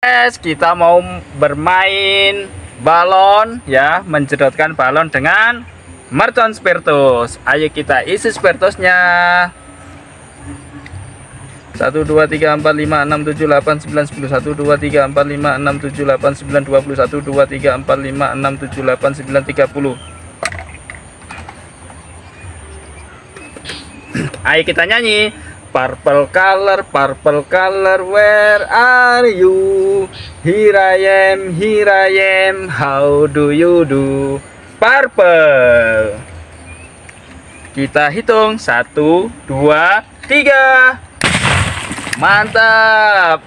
Guys, kita mau bermain balon ya, menjedotkan balon dengan mercon spiritus. Ayo kita isi spiritusnya. 1 2 3 4 5 6 7 8 9 10 1 2 3 4 5 6 7 8 9 20 1 2 3 4 5 6 7 8 9 30. Ayo kita nyanyi. Purple color, where are you? Here I am, how do you do? Purple. Kita hitung 1 2 3. Mantap.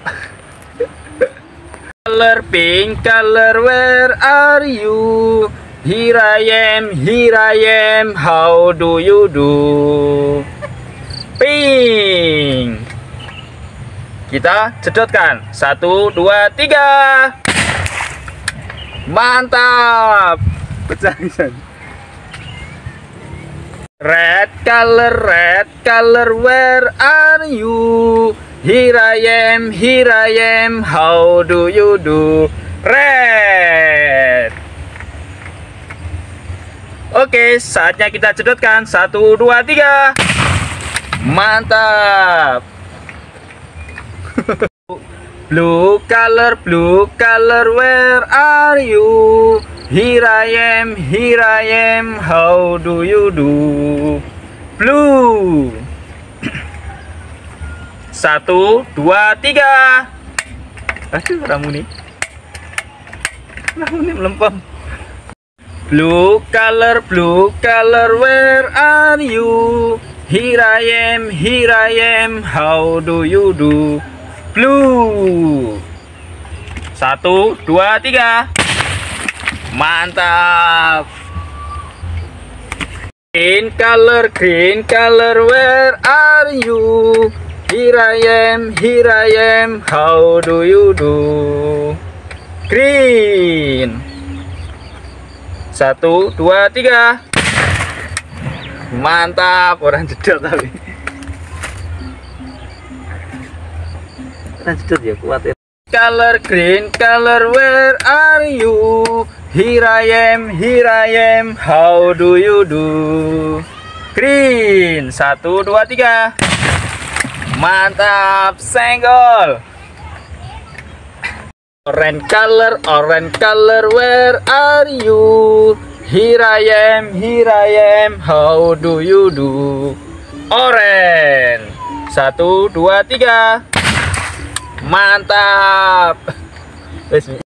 Color pink, where are you? Here I am, how do you do? Pink. Kita jedotkan 1 2 3. Mantap. Pecahan. Red color, where are you? Here I am, how do you do? Red. Oke, saatnya kita jedotkan 1 2 3. Mantap. Blue color, where are you? Here I am, how do you do? Blue. 1 2 3. Aduh, Ramuni melempem. Blue color, where are you? Here I am, how do you do? Blue. 1 2 3. Mantap. Green color, where are you? Here I am, how do you do? Green. 1 2 3. Mantap, orang jedot tapi. Orang jedot ya kuat ya. Green color, where are you? Here I am, how do you do? Green. 1 2 3. Mantap, senggol. Orange color, where are you? Here I am, how do you do? Orange. 1 2 3. Mantap.